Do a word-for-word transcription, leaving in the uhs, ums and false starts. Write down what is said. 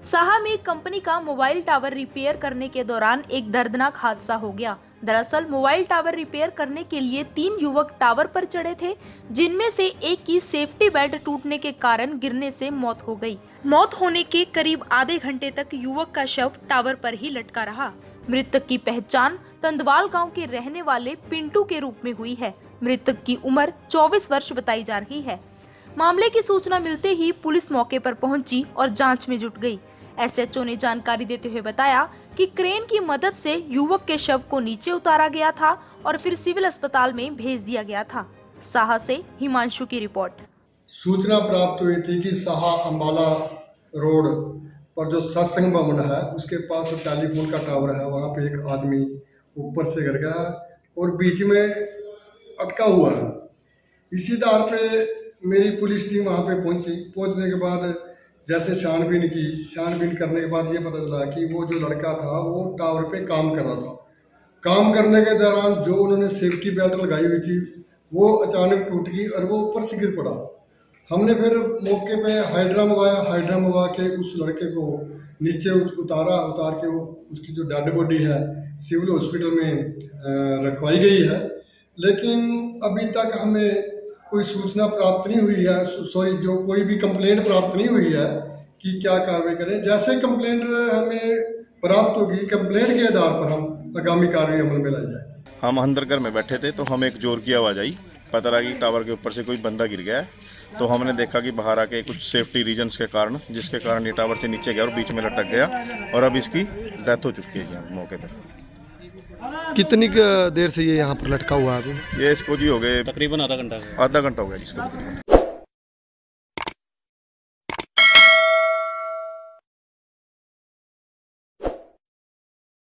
साहा में कंपनी का mobile tower repair करने के दौरान एक दर्दनाक हादसा हो गया। दरअसल मोबाइल टावर रिपेयर करने के लिए तीन युवक टावर पर चढ़े थे, जिनमें से एक की सेफ्टी बेल्ट टूटने के कारण गिरने से मौत हो गई। मौत होने के करीब आधे घंटे तक युवक का शव टावर पर ही लटका रहा। मृतक की पहचान तंदवाल गांव के रहने वाले पिंटू के रूप में हुई है। मृतक की उम्र चौबीस वर्ष बताई जा रही है। मामले की सूचना मिलते ही पुलिस मौके पर पहुंची और जांच में जुट गई। एसएचओ ने जानकारी देते हुए बताया कि क्रेन की मदद से युवक के शव को नीचे उतारा गया था और फिर सिविल अस्पताल में भेज दिया गया था। साहा से हिमांशु की रिपोर्ट। सूचना प्राप्त हुई थी कि साहा अंबाला रोड पर जो सत्संग भवन है उसके पास टेलीफोन का टावर है, वहाँ पे एक आदमी ऊपर से गिर गया और बीच में अटका हुआ है। इसी आधार पे मेरी पुलिस टीम वहाँ पे पहुंची। पहुंचने के बाद जैसे छानबीन की छानबीन करने के बाद ये पता चला कि वो जो लड़का था वो टावर पे काम कर रहा था। काम करने के दौरान जो उन्होंने सेफ्टी बेल्ट लगाई हुई थी वो अचानक टूट गई और वो ऊपर से गिर पड़ा। हमने फिर मौके पे हाइड्रा मंगाया, हाइड्रा मंगा के उस लड़के को नीचे उतारा, उतार के वो उसकी जो डेड बॉडी है सिविल हॉस्पिटल में रखवाई गई है। लेकिन अभी तक हमें कोई सूचना प्राप्त नहीं हुई है, सॉरी जो कोई भी कंप्लेंट प्राप्त नहीं हुई है कि क्या कार्रवाई करें। जैसे कंप्लेंट हमें प्राप्त होगी, कंप्लेंट के आधार पर हम आगामी कार्रवाई अमल में लाई जाए। हम अंदर घर में बैठे थे तो हमें एक जोर की आवाज़ आई, पता लगा कि टावर के ऊपर से कोई बंदा गिर गया है। तो हमने देखा कि बाहर आके कुछ सेफ्टी रीजंस के कारण, जिसके कारण ये टावर से नीचे गया और बीच में लटक गया और अब इसकी डेथ हो चुकी है जी मौके पर। कितनी देर से ये यहाँ पर लटका हुआ है अभी? ये इसको जी हो गए तकरीबन आधा घंटा आधा घंटा हो गया जिसको तकरीबन।